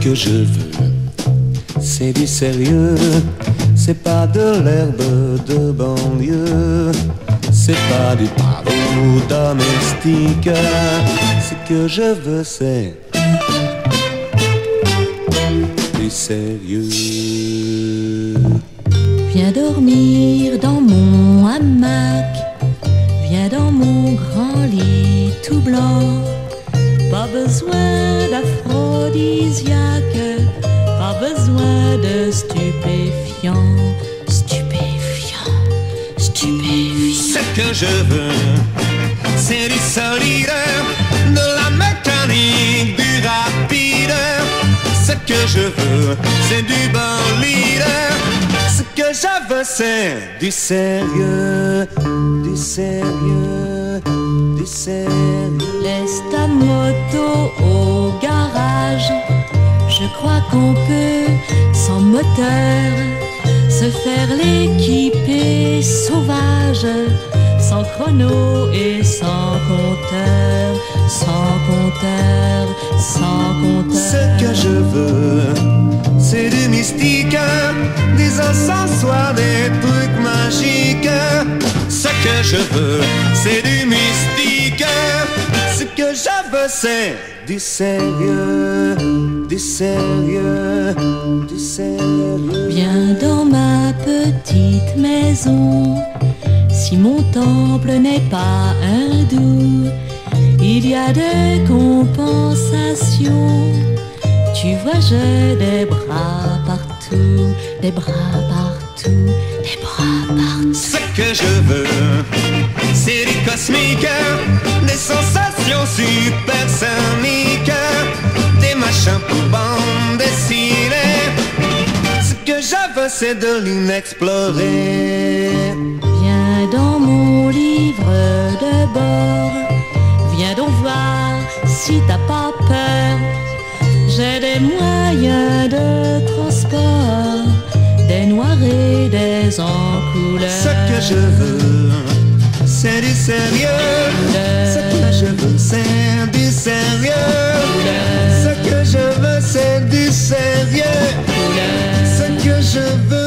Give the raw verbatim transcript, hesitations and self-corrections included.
que je veux, c'est du sérieux. C'est pas de l'herbe de banlieue, c'est pas du pavot domestique. Ce que je veux, c'est du sérieux. Viens dormir dans mon hamac, viens dans mon grand lit tout blanc. Pas besoin d'aphrodisiaque, pas besoin de stupéfiant, stupéfiant, stupéfiant. Ce que je veux, c'est du solide, de la mécanique, du rapide. Ce que je veux, c'est du bolide. Ce que je veux, c'est du sérieux, du sérieux, du sérieux. Laisse ta moto au garage, je crois qu'on peut, sans moteur, se faire l'équipée sauvage, sans chrono et sans compteur, sans compteur, sans compteur. Ce que je veux, c'est du mystique, des encensoirs, des trucs magiques. Ce que je veux, c'est du mystique. Ce que je veux, c'est du sérieux, du sérieux, du sérieux. Viens dans ma petite maison, si mon temple n'est pas hindou, il y a des compensations. Tu vois, j'ai des bras partout, des bras partout, des bras partout. Ce que je veux, c'est du cosmique, des sensations supersoniques, des machins pour bande dessinée. Ce que je veux, c'est de l'inexploré. Viens dans mon livre de bord, viens donc voir si t'as pas peur. J'ai des moyens de transport, des noirs et des en couleur. Ce que je veux, c'est du sérieux. Ce que je veux, c'est du sérieux. Ce que je veux, c'est du sérieux. Ce que je veux.